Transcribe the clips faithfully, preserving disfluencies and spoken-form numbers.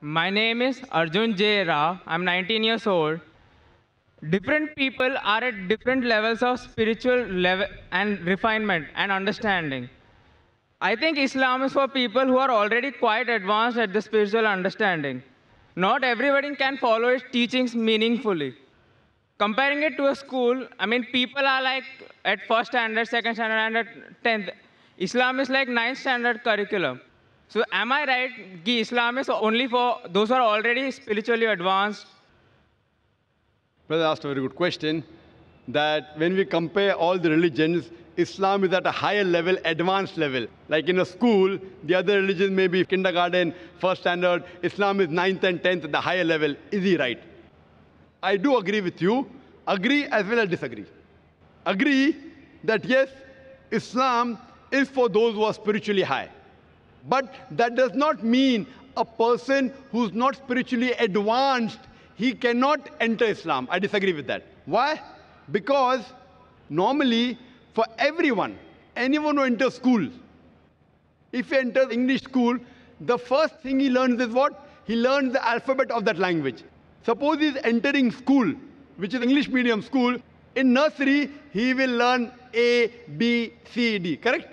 My name is Arjun J. Rao. I'm nineteen years old. Different people are at different levels of spiritual level and refinement and understanding. I think Islam is for people who are already quite advanced at the spiritual understanding. Not everybody can follow its teachings meaningfully. Comparing it to a school, I mean, people are like at first standard, second standard, and at tenth. Islam is like ninth standard curriculum. So am I right that Islam is only for those who are already spiritually advanced? Brother asked a very good question, that when we compare all the religions, Islam is at a higher level, advanced level. Like in a school, the other religions may be kindergarten, first standard. Islam is ninth and tenth at the higher level. Is he right? I do agree with you. Agree as well as disagree. Agree that yes, Islam is for those who are spiritually high. But that does not mean a person who's not spiritually advanced, he cannot enter Islam. I disagree with that. Why? Because normally, for everyone, anyone who enters school, if he enters English school, the first thing he learns is what? He learns the alphabet of that language. Suppose he's entering school, which is English medium school. In nursery, he will learn A, B, C, D, correct?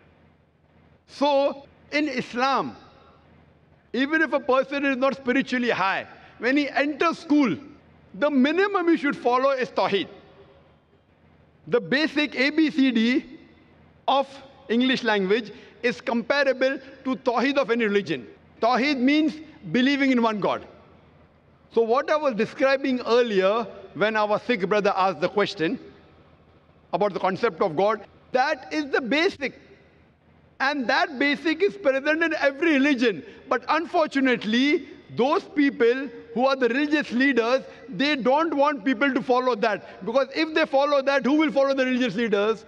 So, in Islam, even if a person is not spiritually high, when he enters school, the minimum he should follow is Tawheed. The basic A B C D of English language is comparable to Tawheed of any religion. Tawheed means believing in one God. So what I was describing earlier when our Sikh brother asked the question about the concept of God, that is the basic. And that basic is present in every religion. But unfortunately, those people who are the religious leaders, they don't want people to follow that. Because if they follow that, who will follow the religious leaders?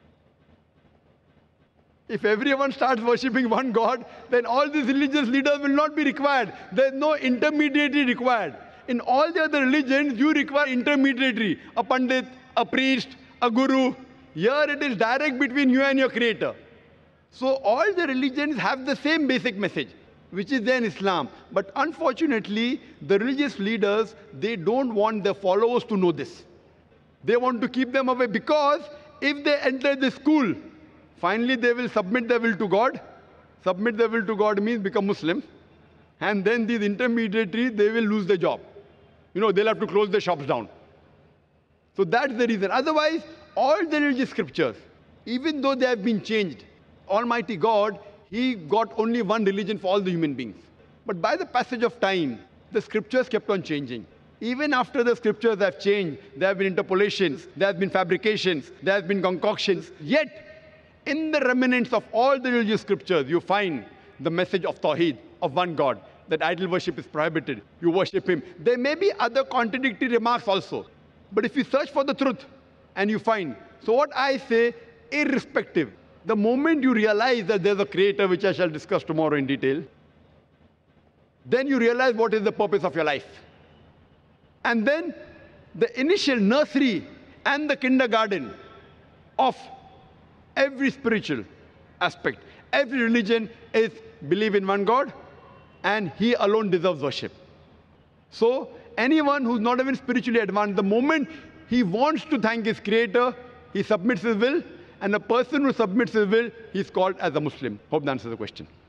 If everyone starts worshipping one God, then all these religious leaders will not be required. There's no intermediary required. In all the other religions, you require intermediary, a pandit, a priest, a guru. Here it is direct between you and your creator. So all the religions have the same basic message, which is there in Islam. But unfortunately, the religious leaders, they don't want their followers to know this. They want to keep them away, because if they enter the school, finally they will submit their will to God. Submit their will to God means become Muslim. And then these intermediaries, they will lose their job. You know, they'll have to close their shops down. So that's the reason. Otherwise, all the religious scriptures, even though they have been changed, Almighty God, He got only one religion for all the human beings. But by the passage of time, the scriptures kept on changing. Even after the scriptures have changed, there have been interpolations, there have been fabrications, there have been concoctions. Yet, in the remnants of all the religious scriptures, you find the message of Tawheed, of one God, that idol worship is prohibited. You worship Him. There may be other contradictory remarks also. But if you search for the truth, and you find. So what I say, irrespective, the moment you realize that there's a creator, which I shall discuss tomorrow in detail, then you realize what is the purpose of your life. And then the initial nursery and the kindergarten of every spiritual aspect, every religion is believe in one God, and He alone deserves worship. So anyone who's not even spiritually advanced, the moment he wants to thank his creator, he submits his will. And a person who submits his will, he's called as a Muslim. Hope that answers the question.